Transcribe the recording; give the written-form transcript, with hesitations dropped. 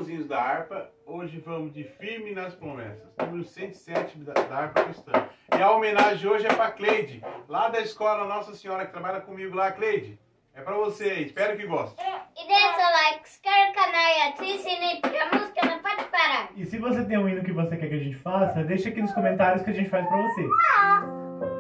irmãozinhos da harpa, hoje vamos de Firme nas Promessas, número 107 da harpa cristã. E a homenagem hoje é para Cleide, lá da escola Nossa Senhora, que trabalha comigo lá. Cleide, é para você aí, espero que goste. E deixa o like, se inscreve no canal e ativa o sininho, porque a música não pode parar. E se você tem um hino que você quer que a gente faça, deixa aqui nos comentários que a gente faz pra você.